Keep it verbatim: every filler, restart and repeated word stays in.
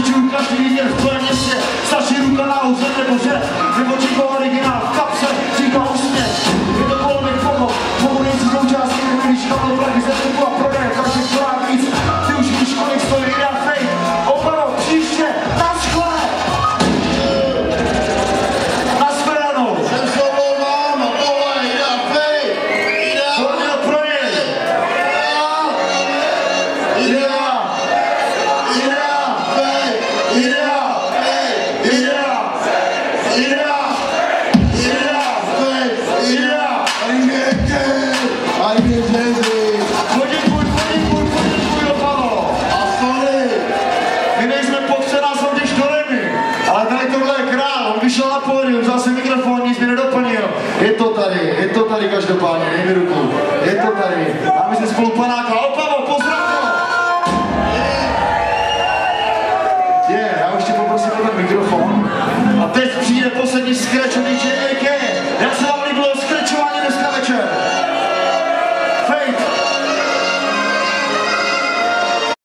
doporučuju každý vidět v tvém městě. Stačí ruka nahoře nebo že, nebo Chico originál v kapse, říká úsměv. Je to kolobek fomo, fomo nejsi součástí, když tam vlaky ze vstupu a prodeje, takže chorák víc. Ty už víš, kolik stojí Idea Fake. Opero, příště, na skle! Na shledanou! Jsem se omlouvám, tohle je Idea Fake! Idea! To měl pro něj! Idea! Idea Fake! Idea! Idea! Idea! Idea Fake! Idea! Arrivederci! Arrivederci! Poděkuj, poděkuj, poděkuj, Opalo! A sorry! My nejsme popřená soutěž do Remy, ale tady tohle je král, on vyšel na pódium, vzal si mikrofon, nic mi nedoplnil. Je to tady, je to tady každopádně, dej mi ruku, je to tady. A my jsme spolu panáka, Opalo!